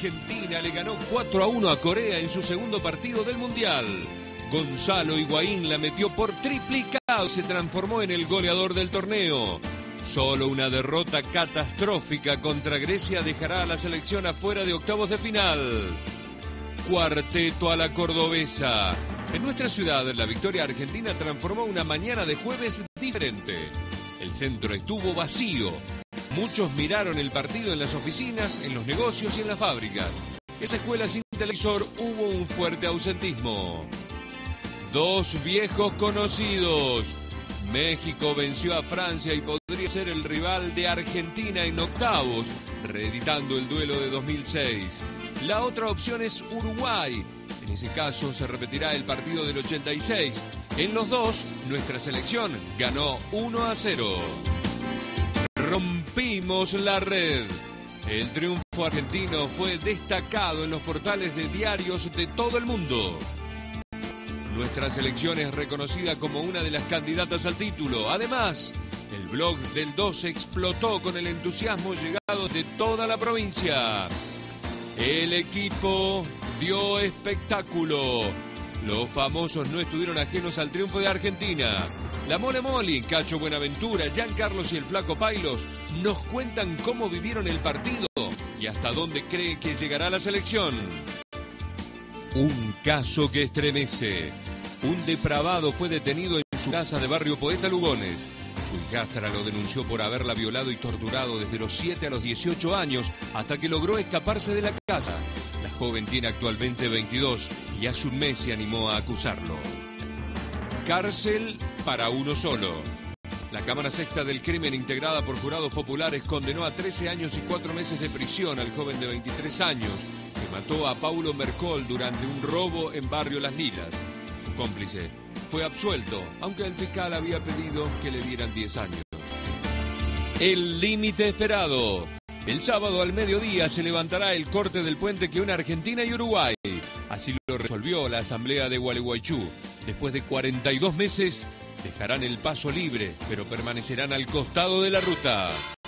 Argentina le ganó 4-1 a Corea en su segundo partido del Mundial. Gonzalo Higuaín la metió por triplicado y se transformó en el goleador del torneo. Solo una derrota catastrófica contra Grecia dejará a la selección afuera de octavos de final. Cuarteto a la cordobesa. En nuestra ciudad, la victoria argentina transformó una mañana de jueves diferente. El centro estuvo vacío. Muchos miraron el partido en las oficinas, en los negocios y en las fábricas. En esa escuela sin televisor hubo un fuerte ausentismo. Dos viejos conocidos. México venció a Francia y podría ser el rival de Argentina en octavos, reeditando el duelo de 2006. La otra opción es Uruguay. En ese caso se repetirá el partido del 86. En los dos, nuestra selección ganó 1-0. Rompimos la red. El triunfo argentino fue destacado en los portales de diarios de todo el mundo. Nuestra selección es reconocida como una de las candidatas al título. Además, el blog del 12 explotó con el entusiasmo llegado de toda la provincia. El equipo dio espectáculo. Los famosos no estuvieron ajenos al triunfo de Argentina. La Mole Moli, Cacho Buenaventura, Giancarlos y el Flaco Pailos nos cuentan cómo vivieron el partido y hasta dónde cree que llegará la selección. Un caso que estremece. Un depravado fue detenido en su casa de Barrio Poeta Lugones. Su hijastra lo denunció por haberla violado y torturado desde los 7 a los 18 años hasta que logró escaparse de la casa. La joven tiene actualmente 22 y hace un mes se animó a acusarlo. Cárcel para uno solo. La Cámara Sexta del Crimen, integrada por jurados populares, condenó a 13 años y 4 meses de prisión al joven de 23 años que mató a Paulo Mercol durante un robo en Barrio Las Lilas. Su cómplice fue absuelto, aunque el fiscal había pedido que le dieran 10 años. El límite esperado. El sábado al mediodía se levantará el corte del puente que une Argentina y Uruguay. Así lo resolvió la Asamblea de Gualeguaychú. Después de 42 meses, dejarán el paso libre, pero permanecerán al costado de la ruta.